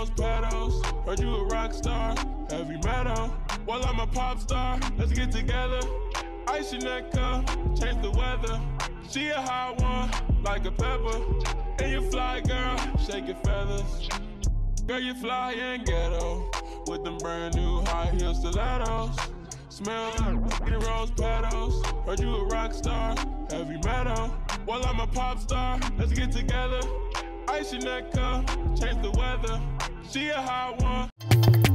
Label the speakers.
Speaker 1: rose petals. Heard you a rock star, heavy metal. Well, I'm a pop star, let's get together. Ice your neck up, change the weather. She a hot one, like a pepper. And you fly, girl, shake your feathers. Girl, you fly and ghetto, with them brand new high heel stilettos. Smell like rose petals. Heard you a rock star, heavy metal. Well, I'm a pop star, let's get together. Ice your neck up, change the weather. She a hot one.